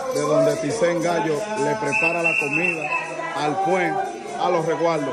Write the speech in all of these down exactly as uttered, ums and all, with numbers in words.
de donde Ticén Gallo le prepara la comida al Puen, a los resguardos.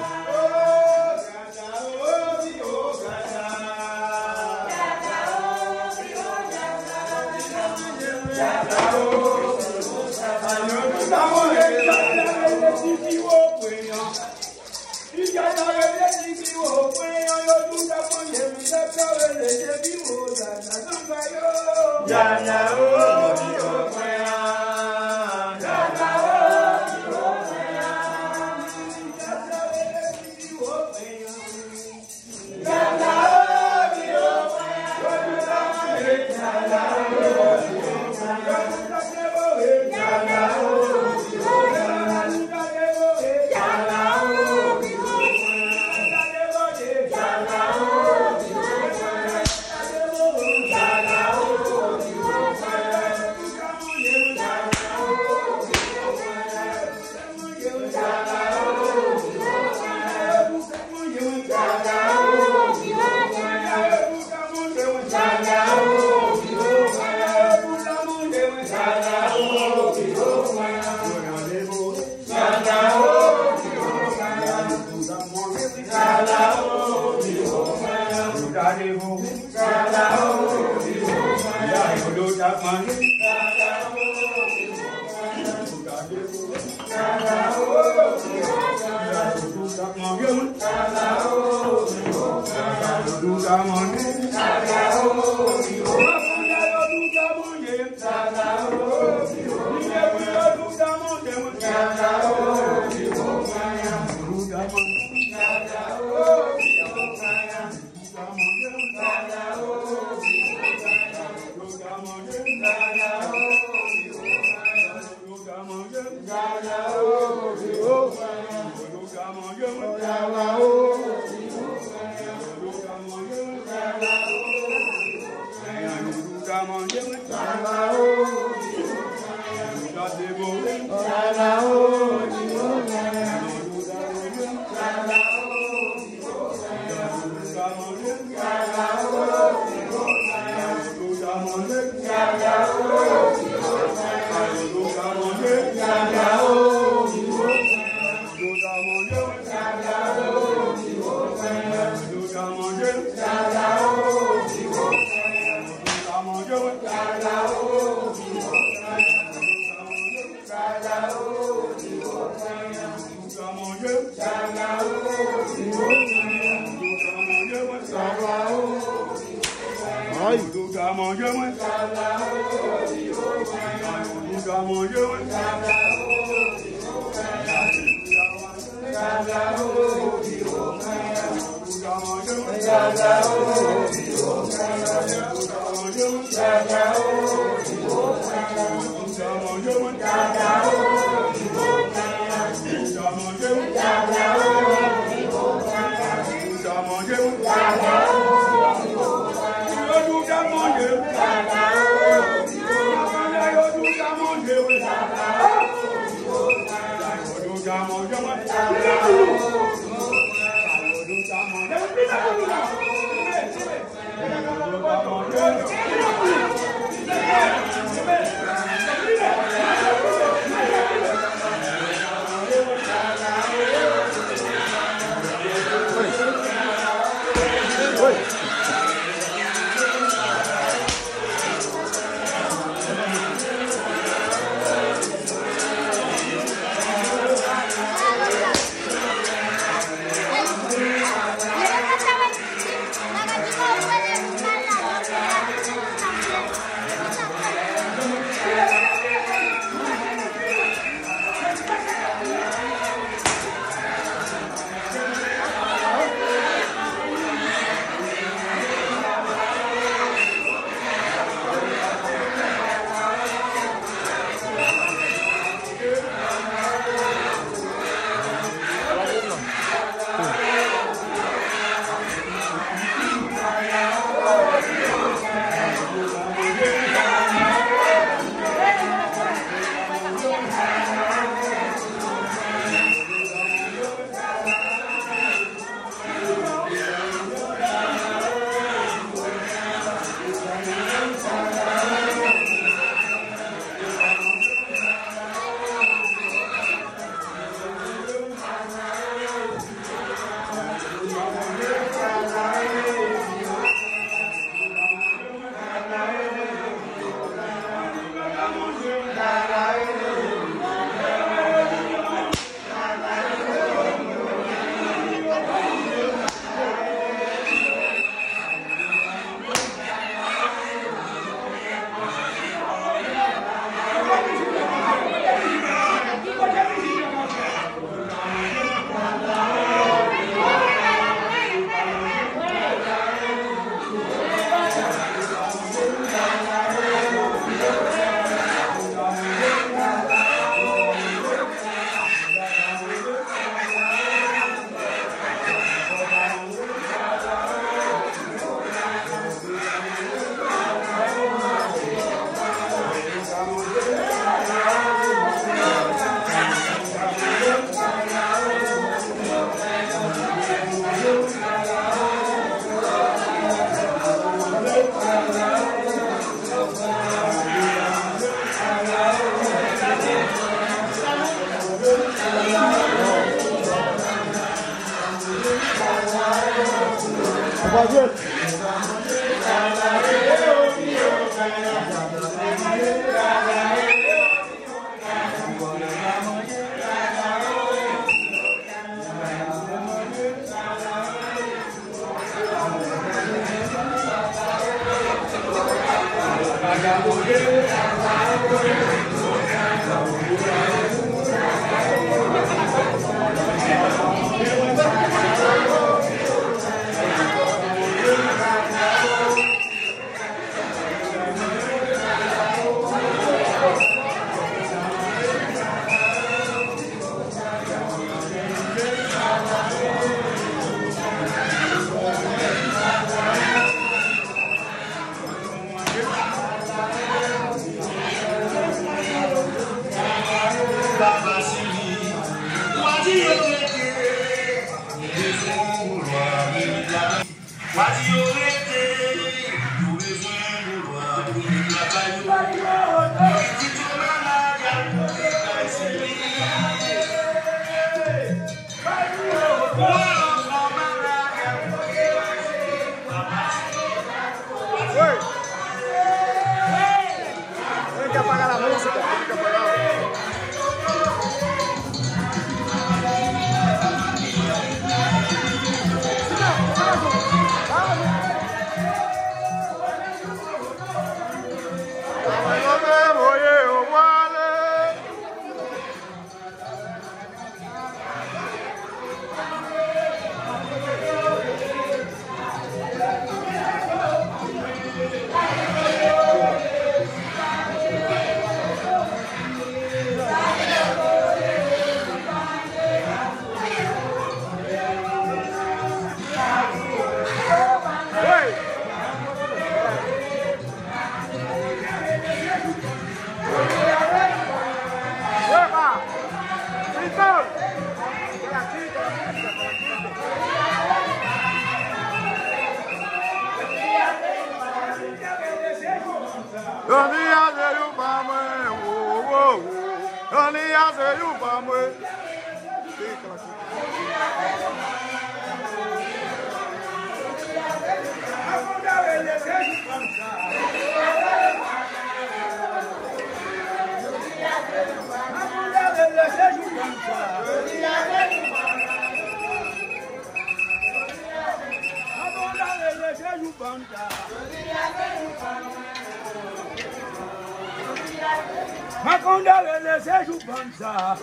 Makonda le seju banza.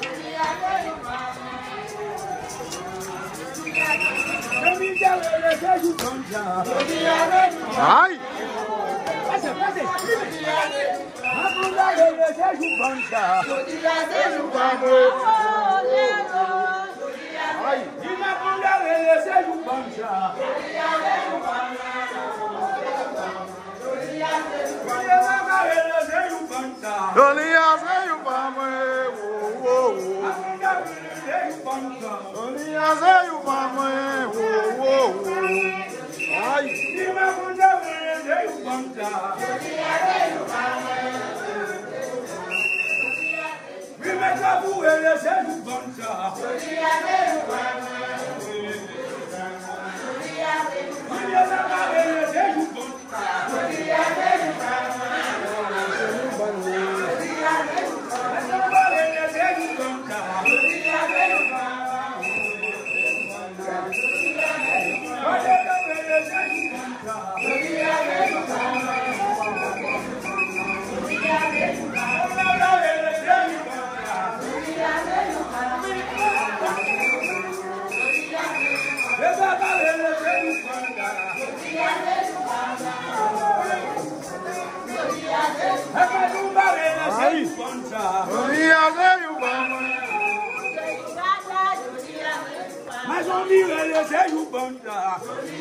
Ay. Pase, pase. Makonda le seju banza. Ay. Y makonda le seju banza. Dolia seyu pamwe, wo wo wo. Dolia seyu pamwe, wo wo wo. Ay, Dime kunda seyu pamta. Dime kabu ele seyu pamta. Mas on dit le seju banda.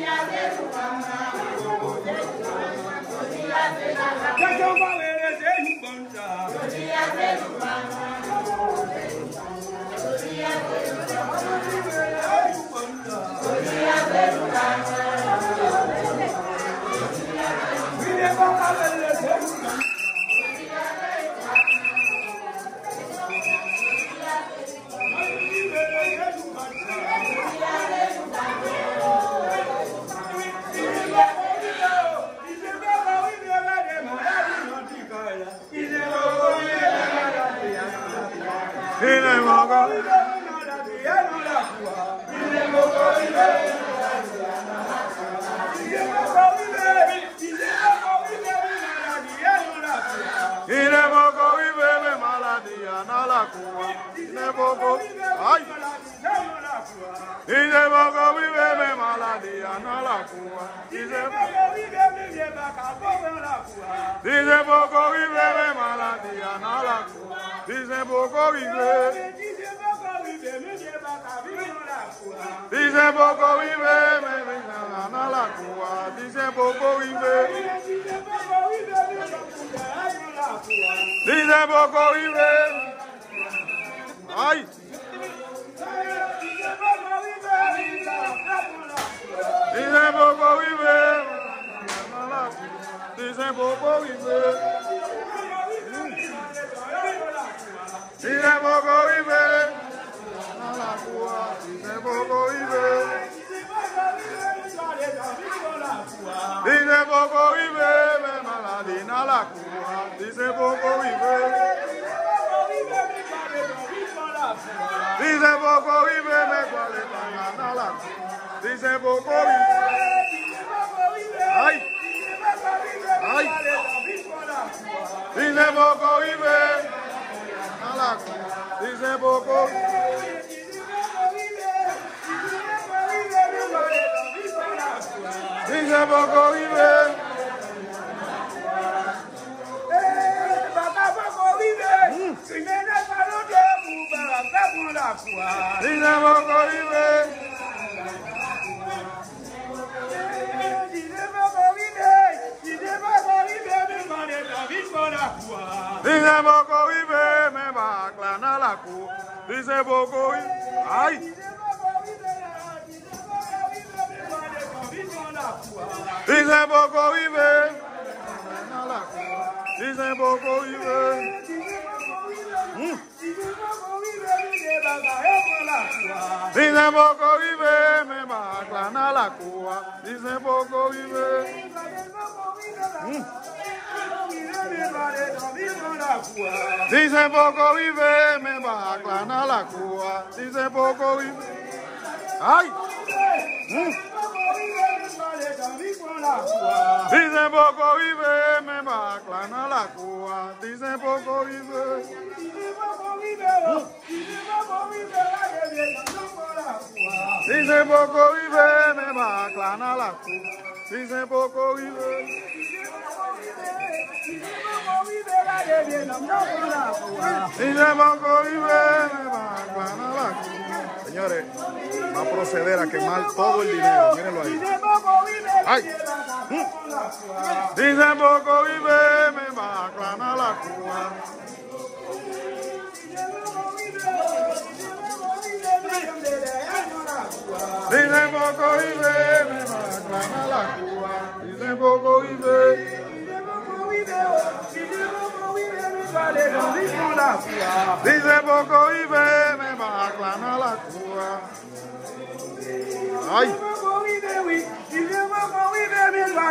Quelqu'un va le seju banda. Dice poco vive de maladía, no la cura. Dice poco vive. Dice poco vive, me venga no la cura. Dice poco vive. Dice poco vive. Ay. Dice poco vive. Dice poco vive. Dice poco vive. No la cua. Dice poco vive. Dice poco vive. Me maladina la cua. Dice poco vive. Dice poco vive. Me cualeta la cua. Dice poco vive. Ay. Ay. Dice poco vive. Dice poco. Dice poco vive. Dice poco vive. Dice poco vive, me va a aclarar la cu. Dice poco vive. Ay. Dice poco vive. Dice poco vive. Dice poco vive, me va a aclarar la cua. Dice poco vive. Dice poco vive, me va a aclarar la cua. Dice poco vive. Ay. Dice poco vive, me va a aclarar la cua. Dice poco vive. Dice poco vive, me va a aclarar la cua. Dice poco vive. Dice poco vive, me va a aclarar la cua. Señores, va a proceder a quemar todo el dinero. Mírenlo ahí. Ay. Dice poco vive, me va a aclarar la cua. Dice poco vive, me va a aclarar la cua. Dice poco vive. Dice poco vive, me va a aclarar la cua. Ay. Dice poco vive, me va a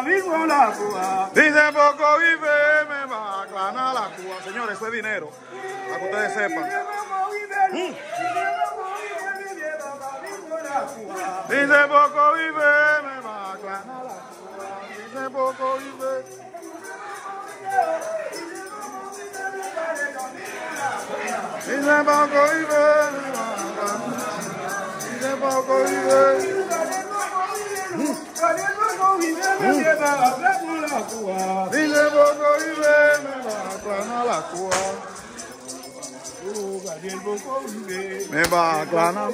aclarar la cua. Señores, eso es dinero, para que ustedes sepan. Mm. Dice poco vive, me va a aclarar la cua. Dice poco vive. Dice poco vive, me va a aclarar. Dice poco vive. Dice poco vive, me va a aclarar la cua. Dice poco vive, me va a aclarar la cua. Me va a aclarar.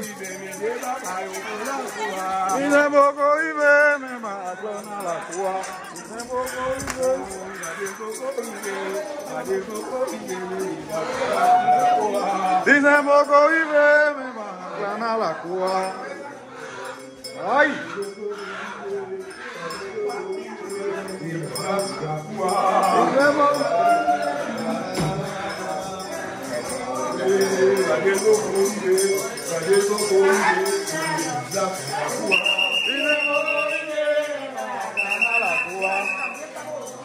Dice poco vive, me va a aclarar la cua. Dice poco vive. Dice poco vive, me va a aclarar la cua. Ay.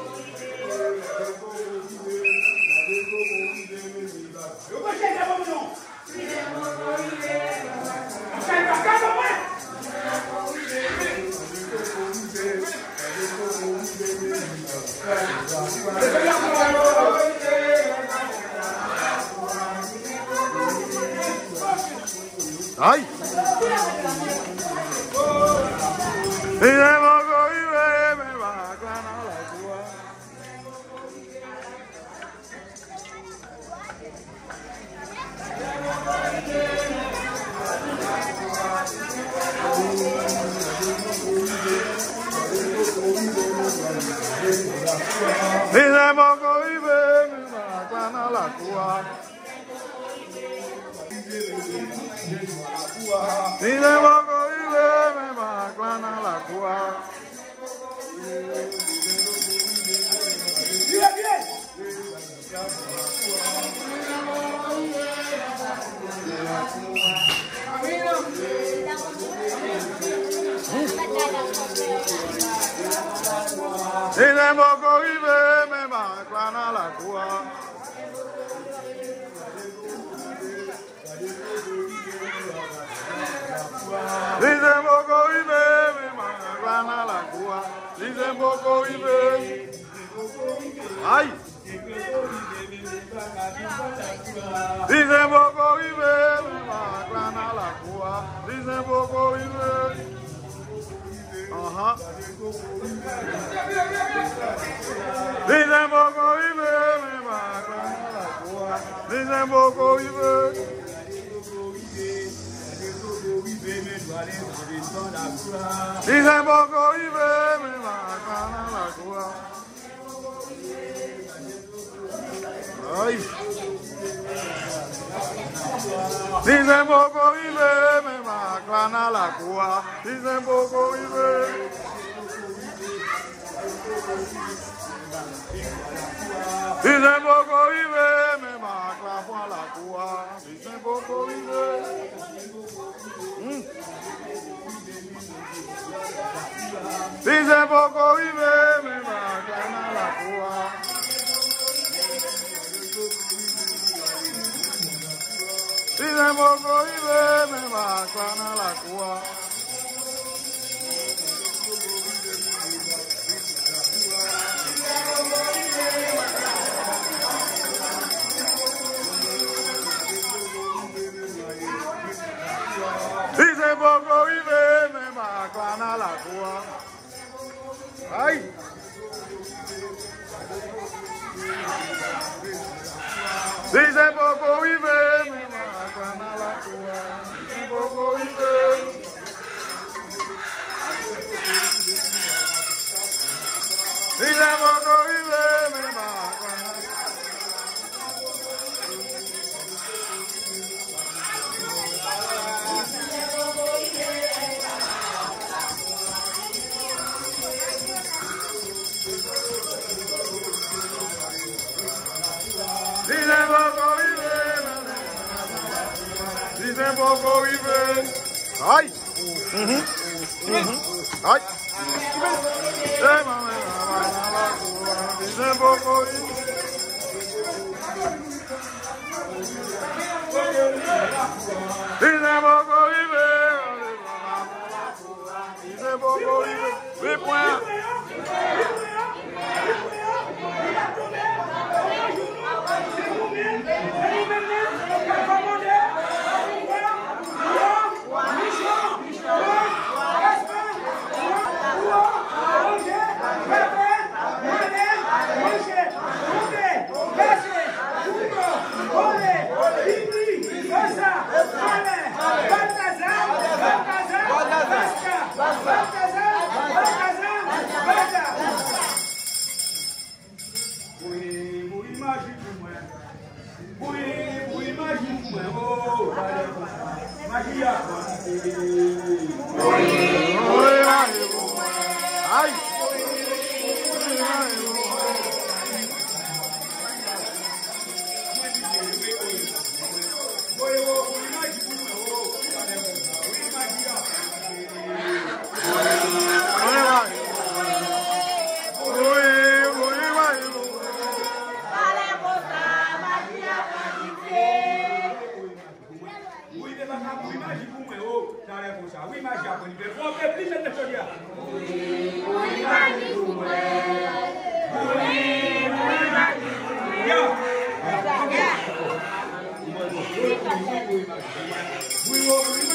Yo ¡Ay! Y de poco vive, me va a ganar la Cuba. Y de poco vive, me va a ganar la Cuba. Y de poco vive, me va a ganar la Cuba. Y de poco vive, me va a ganar la Cuba. Dice poco vive, me gana la Cuba. Dice poco vive. Ay. Dice poco vive, me gana la Cuba. Dice poco vive. Ajá. Dice poco vive, me gana la Cuba. Dice poco vive. Dice poco vive, me va a ganar la Cuba. Ay. Dice poco vive, me va a ganar la Cuba. Dice poco vive. Dice poco vive, me va a clavar la Cuba. Dice poco vive. Mm. Dice poco vive, me va a ganar la Cuba. Dice poco vive, me va a ganar la Cuba. Dice poco vive, me va a ganar la Cuba. Ay. Dice poco vive, me va a ganar la Cuba. Dice poco vive. Dice poco vive, me va a ganar. Dice poco vive, dice poco vive. Ay. Uh-huh. Uh-huh. Ay. Dice poco vive. Dice poco vive. Dice poco vive. Ve pues. Ay. We will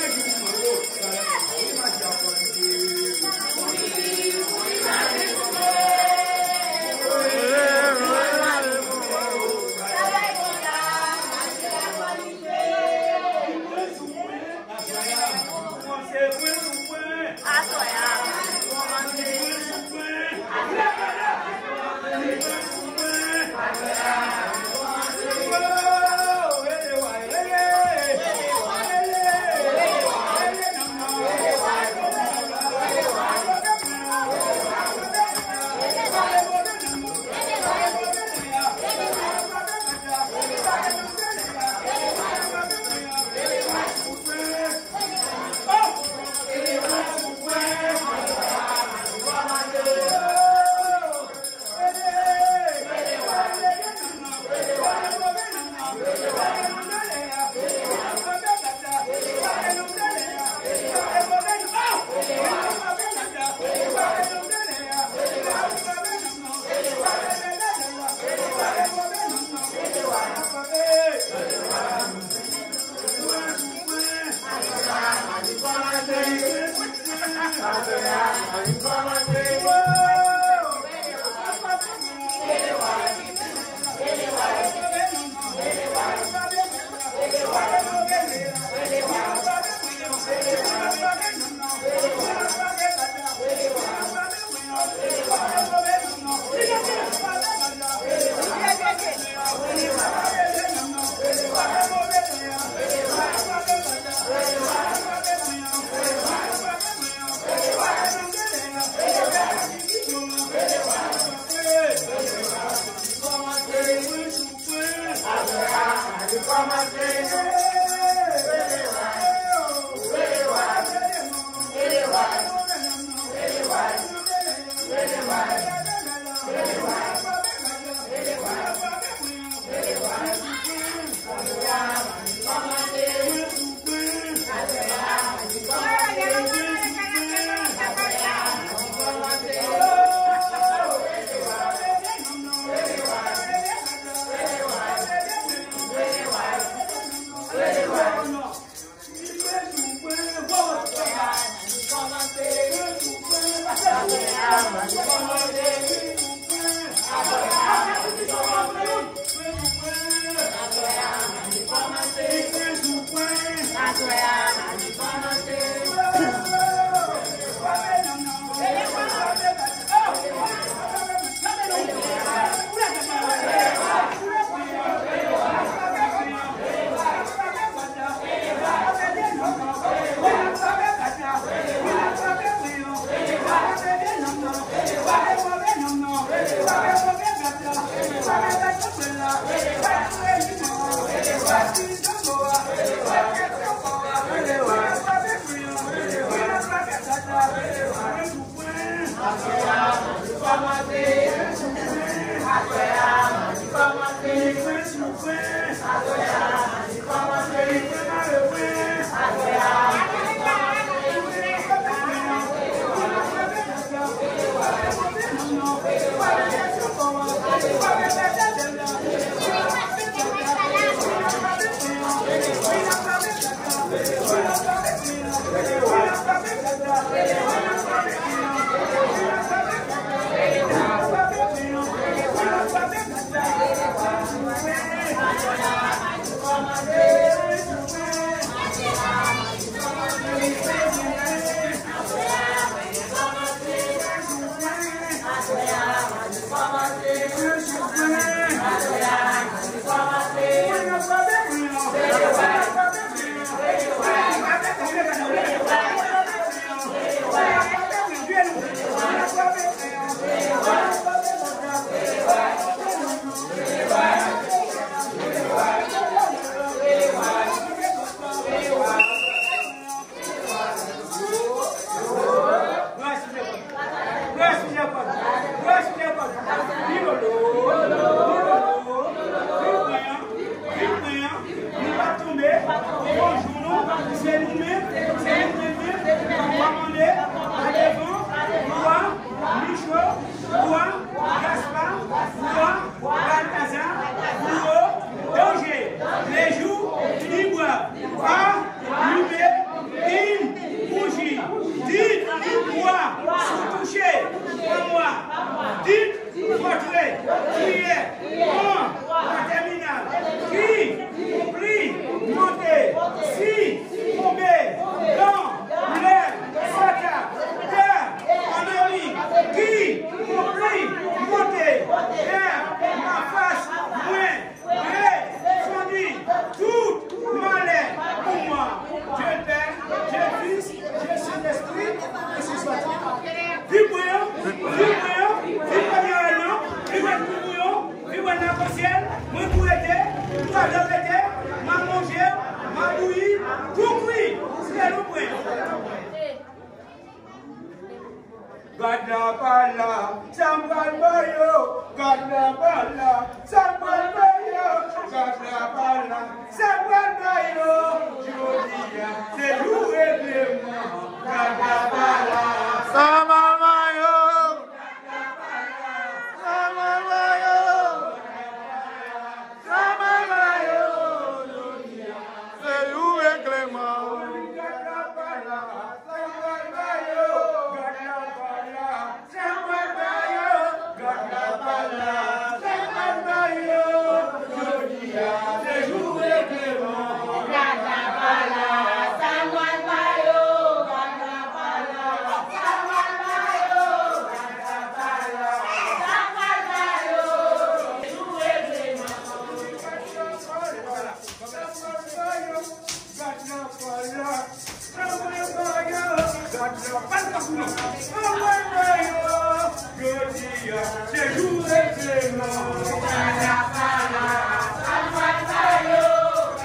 Good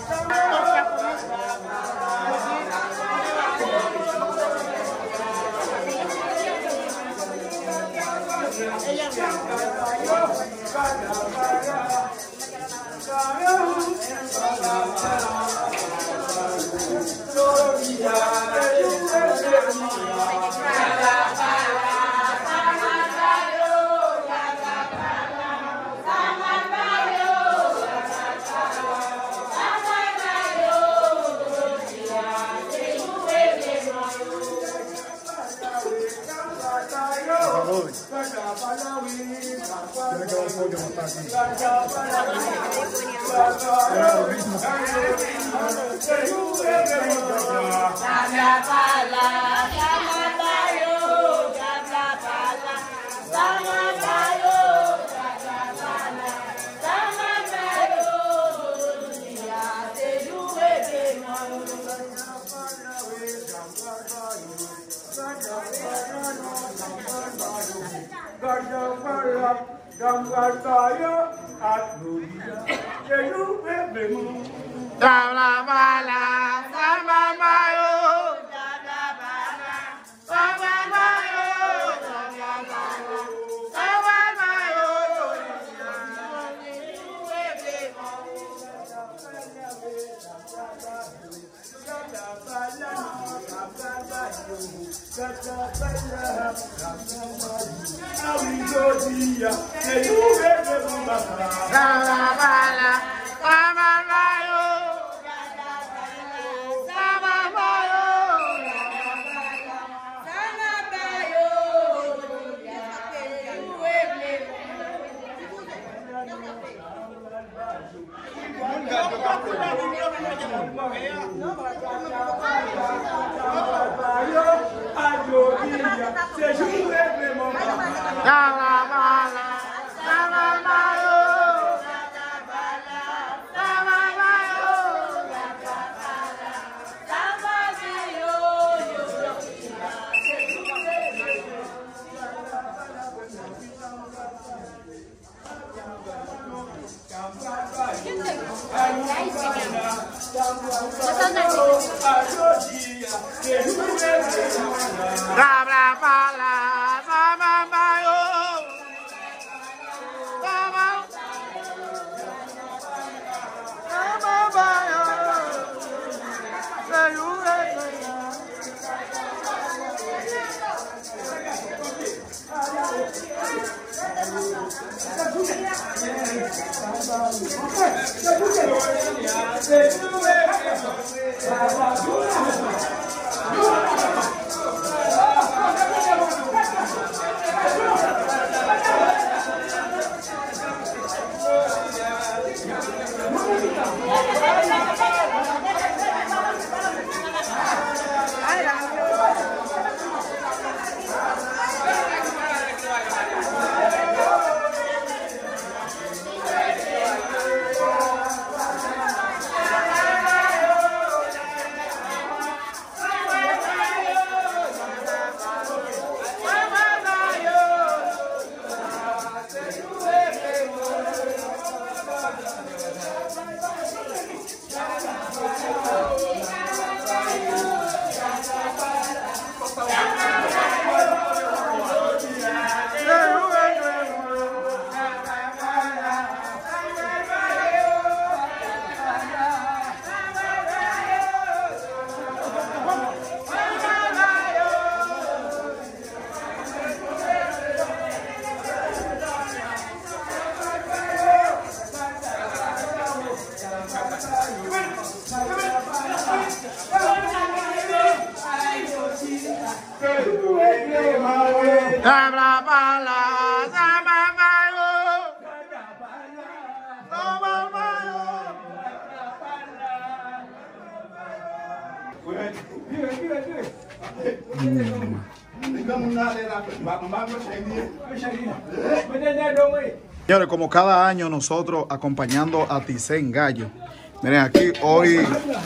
Tiene que dar un pollo más aquí. Señores, como cada año nosotros acompañando a Ticén Gallo. Miren aquí, hoy,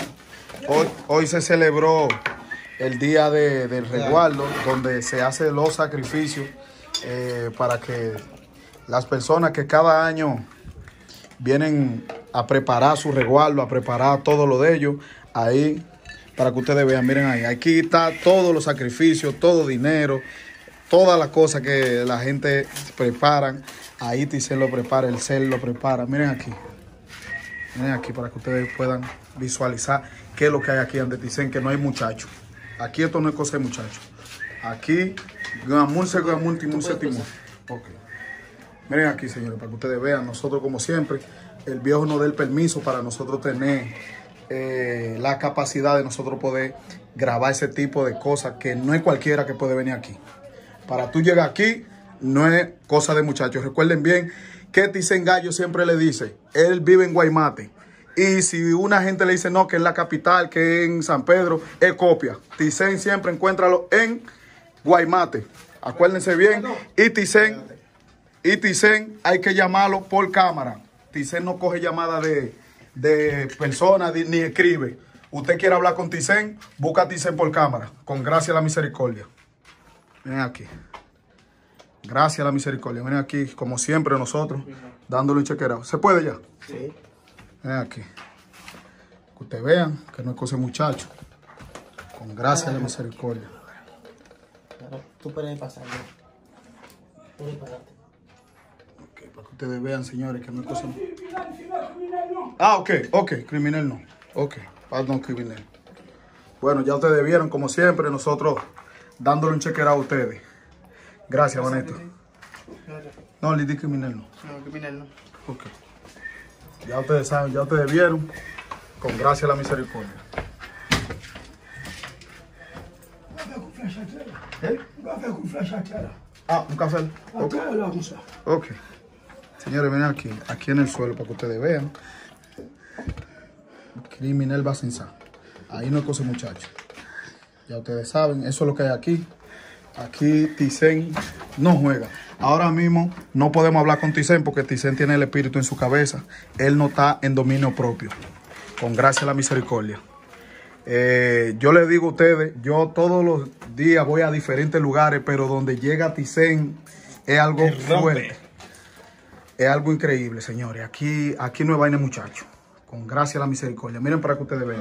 hoy, hoy se celebró el día de, del resguardo, donde se hacen los sacrificios eh, para que las personas que cada año vienen a preparar su resguardo, a preparar todo lo de ellos. Ahí, para que ustedes vean, miren ahí. Aquí está todos los sacrificios, todo dinero, todas las cosas que la gente preparan. Ahí Ticen lo prepara, el cel lo prepara. Miren aquí. Miren aquí para que ustedes puedan visualizar qué es lo que hay aquí ante Ticen, que no hay muchachos. Aquí esto no es cosa de muchachos. Aquí, Gamur se Gamur, Timur se Timur. Ok. Miren aquí, señores, para que ustedes vean. Nosotros, como siempre, el viejo nos da el permiso para nosotros tener eh, la capacidad de nosotros poder grabar ese tipo de cosas, que no es cualquiera que puede venir aquí. Para tú llegar aquí, no es cosa de muchachos. Recuerden bien que Ticen Gallo siempre le dice, él vive en Guaymate. Y si una gente le dice no, que es la capital, que es en San Pedro, es copia. Ticen siempre encuéntralo en Guaymate. Acuérdense bien. Y Ticen, y Ticen hay que llamarlo por cámara. Ticen no coge llamadas de, de personas ni escribe. Usted quiere hablar con Ticen, busca a Ticen por cámara. Con gracia a la misericordia. Miren aquí. Gracias a la misericordia. Miren aquí, como siempre nosotros, dándole un chequeado. ¿Se puede ya? Sí. Miren aquí. Que ustedes vean que no es cosa de muchacho. Con gracia a la misericordia. Tú puedes pasar. Puedes pararte. Okay, para que ustedes vean, señores, que no es cosa de... Ah, ok, ok. Criminal no. Ok, perdón, criminal. Bueno, ya ustedes vieron, como siempre, nosotros dándole un chequeado a ustedes. Gracias, Vaneto. No, le di criminal no. No, criminal no. Ok. Ya ustedes saben, ya ustedes vieron. Con gracia a la misericordia. ¿Eh? Ah, un café. Okay. Ok. Señores, ven aquí. Aquí en el suelo para que ustedes vean. Criminal Basensa. Ahí no es cosa, muchachos. Ya ustedes saben, eso es lo que hay aquí. Aquí Ticen no juega. Ahora mismo no podemos hablar con Ticen porque Ticen tiene el espíritu en su cabeza. Él no está en dominio propio. Con gracia a la misericordia. Eh, yo les digo a ustedes, yo todos los días voy a diferentes lugares, pero donde llega Ticen es algo fuerte. Es algo increíble, señores. Aquí, aquí no hay vaina, muchachos. Con gracia a la misericordia. Miren para que ustedes vean.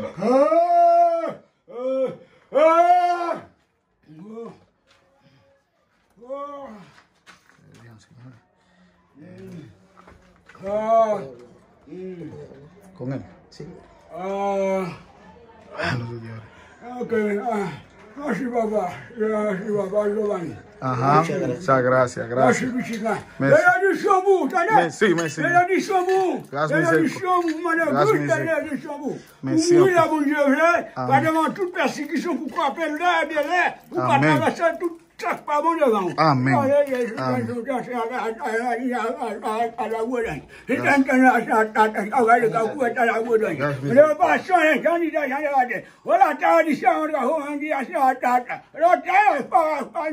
Con él. Sí. Ah, Los señores. ok, ah, gracias, papá. Gracias, papá, Giovanni. Ajá. Muchas gracias, gracias. Gracias, Merci. Somu, Merci, merci. Melanie Somu. Grâce, Melanie monsieur. Somu, madame, Grâce, good monsieur. Melanie Somu. Merci, Oui, ok. la bon Dieu, vrai. Amen. Pas devant toute persécution, pourquoi appeler là, bien là. Vous pas Amen. traverser tout ça, pas bon devant. Amen. Amen. À la Woodland. C'est un temps à la Woodland, à la Woodland. Grâce, monsieur. Le patient, j'en dis, j'en dis, voilà, t'as dit ça, on a on dit ça, t'as, là, t'as, pas, pas,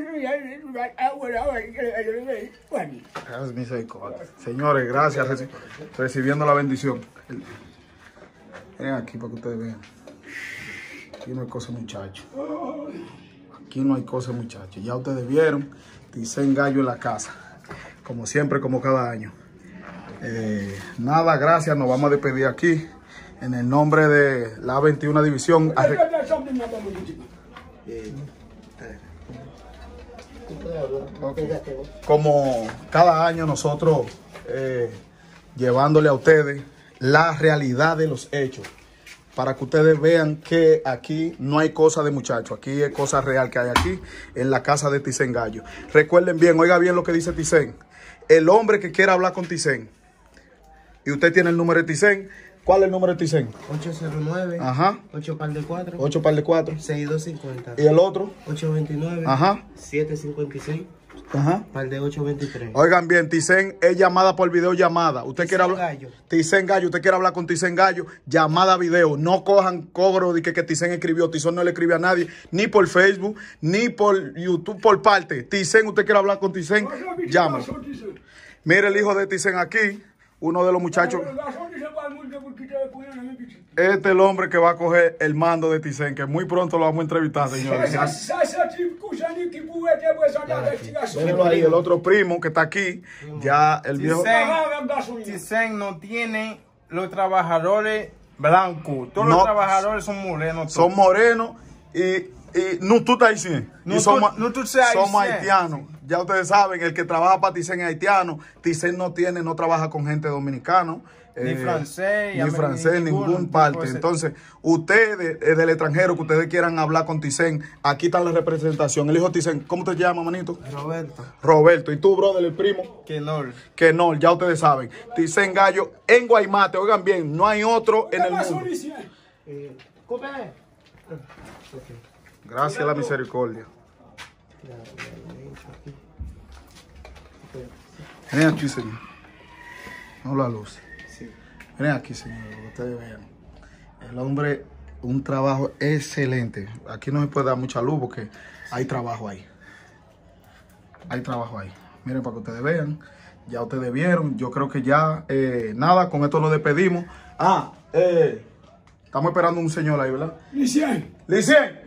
Gracias, misericordia. Señores, gracias. reci- Recibiendo la bendición. Miren aquí para que ustedes vean. Aquí no hay cosa, muchachos. Aquí no hay cosa, muchachos. Ya ustedes vieron. Ticen Gallo en la casa. Como siempre, como cada año. Eh, nada, gracias. Nos vamos a despedir aquí. En el nombre de la veintiuna División. Arre- Eh, tú puedes hablar. Pégate, vos. Como cada año nosotros eh, llevándole a ustedes la realidad de los hechos, para que ustedes vean que aquí no hay cosa de muchachos, aquí es cosa real que hay aquí en la casa de Ticen Gallo. Recuerden bien, oiga bien lo que dice Ticen, el hombre que quiera hablar con Ticen, y usted tiene el número de Ticen. ¿Cuál es el número de Ticen? ocho cero nueve, Ajá, ocho par de cuatro, ocho par de cuatro. seis dos cinco cero. Y el otro, ocho veintinueve, ajá, siete cincuenta y seis, ajá. par de ocho veintitrés. Oigan bien, Ticen es llamada por videollamada. Usted quiere hablar. Gallo. Ticen Gallo, usted quiere hablar con Ticen Gallo, llamada video. No cojan cobro de que, que Ticen escribió. Ticen no le escribe a nadie, ni por Facebook, ni por YouTube, por parte. Ticen, usted quiere hablar con Ticen, llámalo. Mire el hijo de Ticen aquí, uno de los muchachos. Este es el hombre que va a coger el mando de Ticen, que muy pronto lo vamos a entrevistar, señores. Mírenlo ahí, el otro primo que está aquí, ya el viejo. Ticen, Ticen no tiene los trabajadores blancos. Todos No. los trabajadores son morenos. Son morenos y, y no tú estás haitiano. No Y tú- somos, no tú seas somos haitiano. haitianos. Ya ustedes saben, el que trabaja para Ticen es haitiano. Ticen no tiene, no trabaja con gente dominicana. Ni francés, ni amer- francés, ni ninguno, ningún parte. tipo ese. Entonces, ustedes eh, del extranjero que ustedes quieran hablar con Ticen, aquí está la representación. El hijo Ticen, ¿cómo te llamas, manito? Roberto. Roberto. ¿Y tú, brother, el primo? Que no. Que no, ya ustedes saben. Ticen Gallo en Guaymate. Oigan bien, no hay otro en el Más mundo. solución. Eh, Cope. Gracias a la misericordia. Miren aquí, señor. No la luz. Sí. Miren aquí, señor, para que ustedes vean. El hombre, un trabajo excelente. Aquí no se puede dar mucha luz porque hay trabajo ahí. Hay trabajo ahí. Miren, para que ustedes vean. Ya ustedes vieron. Yo creo que ya, eh, nada, con esto lo despedimos. Ah, eh, estamos esperando un señor ahí, ¿verdad? Lucien. ¡Licien!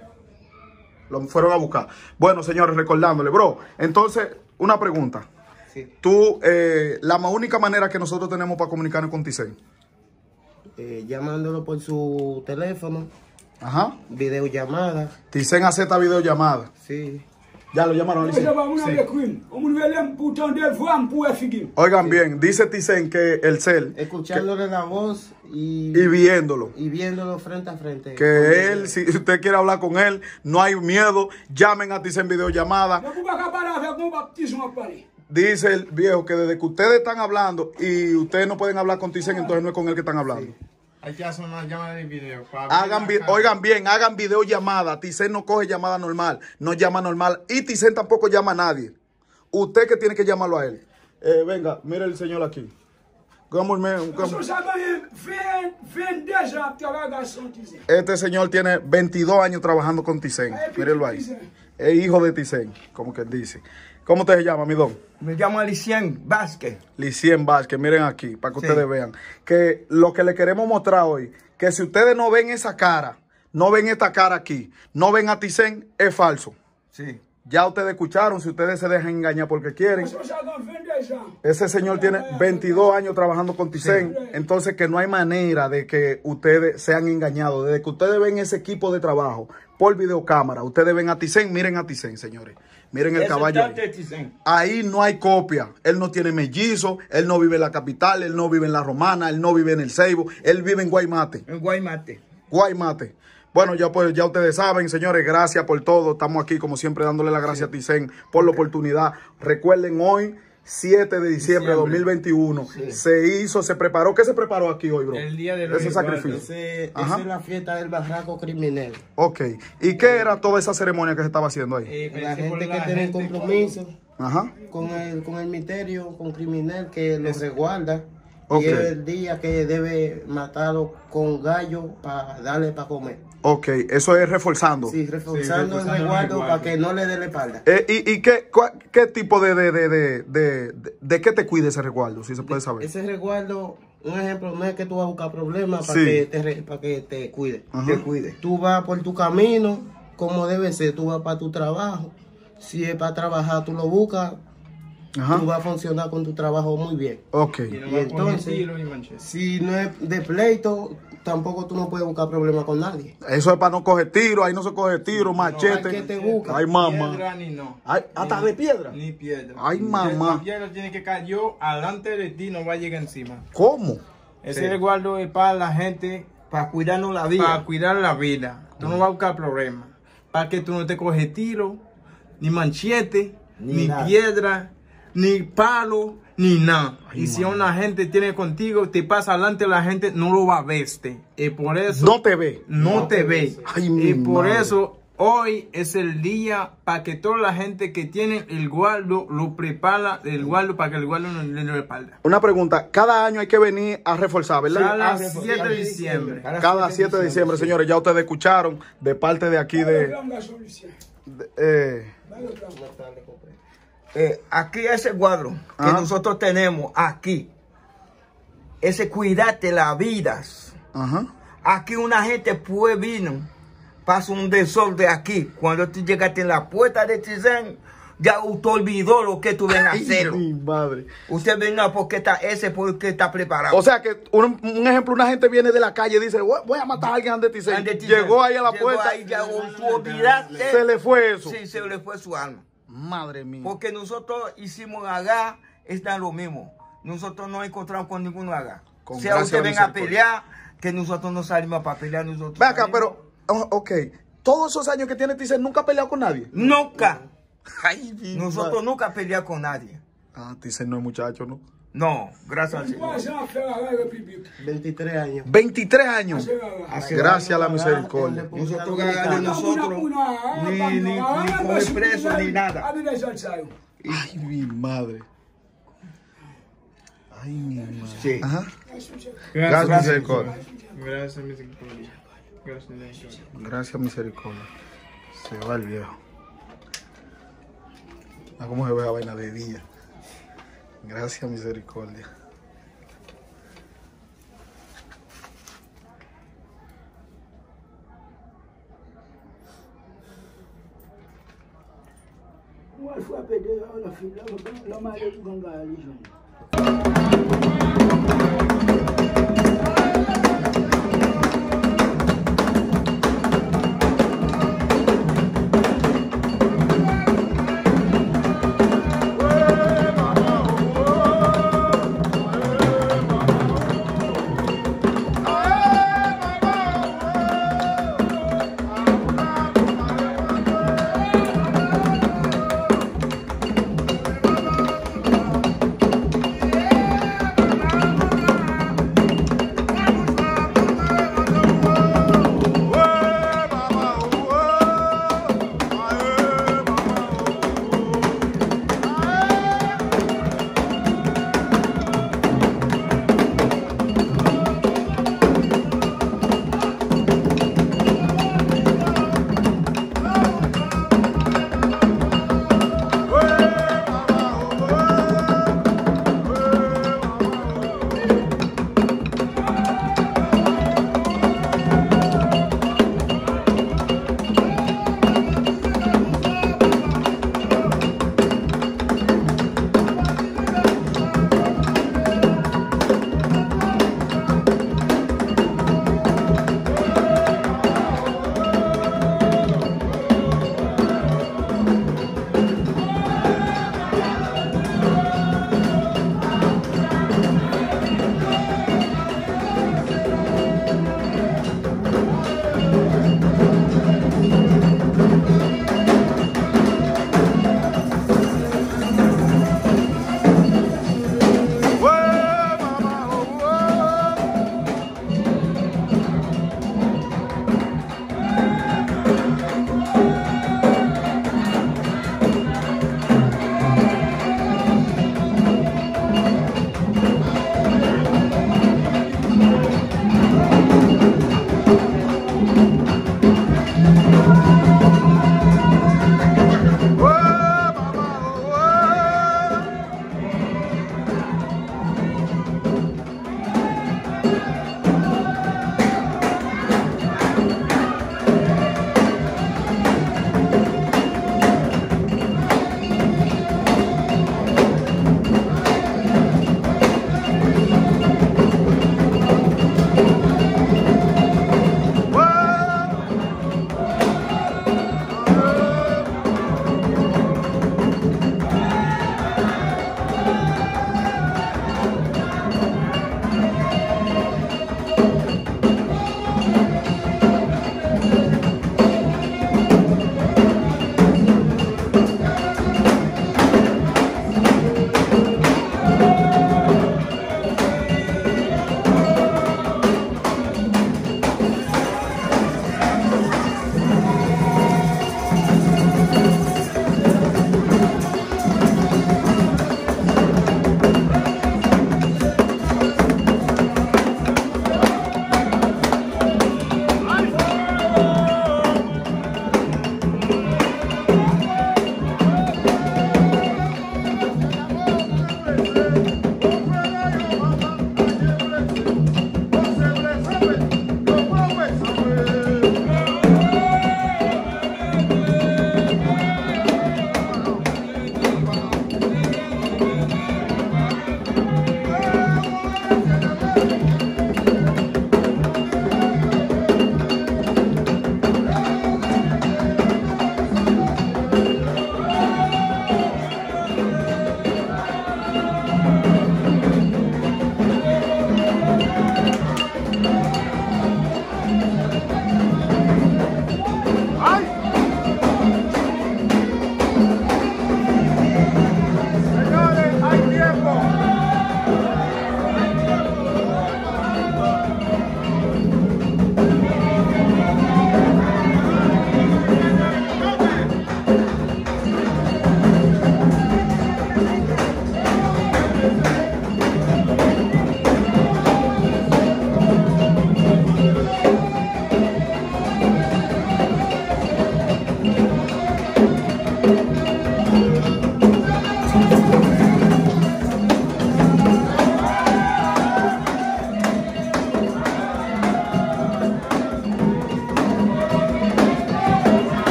Lo fueron a buscar. Bueno, señores, recordándole, bro. Entonces, una pregunta. Sí. Tú, eh, la ma- única manera que nosotros tenemos para comunicarnos con Ticen. Eh, llamándolo por su teléfono, Ajá. videollamada. Ticen acepta videollamada. Sí. Ya lo llamaron a Moi, Licien. ça va, mon ami Queen. On me lève pour tendre voir pour figuer. Oigan bien, dice Ticen que el cel Escuchándole la voz y, y viéndolo. y viéndolo frente a frente. Que él, si usted quiere hablar con él, no hay miedo, llamen a Ticen videollamada. Mais vous pas parler avec mon baptiste, on va parler. Dice el viejo que desde que ustedes están hablando y ustedes no pueden hablar con Ticen, entonces no es con él que están hablando. Hay que hacer una llamada de video. para ver Hagan, la vi- cara. oigan bien, hagan videollamada. Ticen no coge llamada normal, no llama normal. Y Ticen tampoco llama a nadie. Usted que tiene que llamarlo a él. Eh, venga, mire el señor aquí. Gámosme un Parce cam- que ça va vingt, vingt-deux ans de travail dans son tisane. Este señor tiene veintidós años trabajando con Ticen. Mírenlo ahí. Es hijo de Ticen, como que él dice. ¿Cómo te se llama, mi don? Me llamo Alicien Vázquez. Licien Vázquez, miren aquí, para que Sí. ustedes vean. Que lo que le queremos mostrar hoy, que si ustedes no ven esa cara, no ven esta cara aquí, no ven a Ticen, es falso. Sí. Ya ustedes escucharon, si ustedes se dejan engañar porque quieren. Parce que ça va vingt-deux ans. Ese señor tiene veintidós años trabajando con Ticen, Sí. entonces que no hay manera de que ustedes sean engañados. Desde que ustedes ven ese equipo de trabajo por videocámara, ustedes ven a Ticen, miren a Ticen, señores. Miren el Ese caballo ahí. tal Ticen. Ahí no hay copia. Él no tiene mellizo, él no vive en la capital, él no vive en la Romana, él no vive en el Ceibo, él vive en Guaymate. En Guaymate. Guaymate. Bueno, ya pues ya ustedes saben, señores, gracias por todo. Estamos aquí como siempre dándole las gracias a Ticen por la oportunidad. Recuerden hoy, siete de diciembre de dos mil veintiuno, se hizo, se preparó. ¿Qué se preparó aquí hoy, bro? El día del Ese resguardo. sacrificio. Ese- Ajá. Esa es la fiesta del barraco criminal. Ok. ¿Y qué era toda esa ceremonia que se estaba haciendo ahí? Eh, La pensé por gente que la tiene gente- compromiso Ajá. con el, con el misterio, con criminal que los resguarda. Ok. Y es el día que debe matarlo con gallo para darle para comer. Ok, eso es reforzando. Sí, reforzando reforzando el el resguardo resguardo. para que no le dé la espalda. Eh, ¿Y, y qué, cua- qué tipo de de, de, de, de, de- de qué te cuide ese resguardo, si se puede saber? Ese resguardo, un ejemplo, no es que tú vas a buscar problemas para Sí. que, te, re- para que te cuide. Ajá. Te cuide. Tú vas por tu camino, como debe ser. Tú vas para tu trabajo. Si es para trabajar, tú lo buscas. Ajá. Tú vas a funcionar con tu trabajo muy bien. Ok. Y no Y va a coger entonces- tiro y manchete. Si no es de pleito, tampoco tú no puedes buscar problemas con nadie. Eso es para no coger tiro, ahí no se coge tiro, machete. hay que te busca. Ay, mamá. Piedra ni no. Ay, hasta Ni- de piedra. Ni piedra. Ay, mamá. La piedra tiene que caer yo adelante de ti, no va a llegar encima. ¿Cómo? Ese resguardo es para la gente, Para cuidarnos la para vida. cuidar la vida. Tú no vas a buscar problemas. Para que tú no te coges tiro, ni manchete, Ni ni, nada. piedra, ni palo, ni nada. Ay, y si mamá. una gente tiene contigo, te pasa adelante, la gente no lo va a verte. Y por eso No te ve. no te ve. Ay, mi y por madre. eso hoy es el día para que toda la gente que tiene el guardo lo prepara el guardo para que el guardo no le dé la espalda. Una pregunta, cada año hay que venir a reforzar, ¿verdad? Cada siete de diciembre. Cada siete de diciembre, señores, ya ustedes escucharon de parte de aquí de... Vamos a Lucien. de- eh, Vamos a Eh, aquí ese cuadro que Ajá. nosotros tenemos aquí. Ese cuidarte las vidas. ajá. Aquí una gente pues vino, pasa un desorden aquí. Cuando tú llegaste en la puerta de Ticen, Ya usted olvidó lo que tú ven a Ay, hacer. mi madre. Usted venga porque está ese, porque está preparado. O sea que, un, un ejemplo, una gente viene de la calle y dice, voy, voy a matar a alguien antes de Ande ti. ti- Llegó ahí a la llegó puerta. ahí, ya tú olvidaste. Se le fue eso. Sí, se le fue su alma. Madre mía. Porque nosotros hicimos acá, está lo mismo. Nosotros no encontramos con ninguno acá. Con Sea gracia usted a venga a misericordia. pelear, que nosotros no salimos para pelear. Nosotros Ve acá, salimos- pero, oh, ok. Todos esos años que tiene Ticen, ¿nunca ha peleado con nadie? Nunca. Ay, mi Nosotros madre. nunca peleamos con nadie. Ah, Ticen no es muchacho, ¿no? No, gracias al Señor. Passa a ferragem pipi. veintitrés años. veintitrés años. Hace Gracias a la años, misericordia. en República Nosotros Dominicana. ganamos nosotros. Ni, ni, ni comer preso ni nada. Ay, mi madre. Ay, mi madre. Sí. Ajá. Gracias, misericordia. Gracias, misericordia. Gracias, misericordia. Gracias, misericordia. Se va el viejo. Ah, cómo se ve la vaina de día. Gracias, misericordia. Uma foi a pedir, olha filho, lá mais do Ganga ali junto.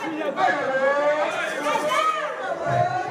Gracias.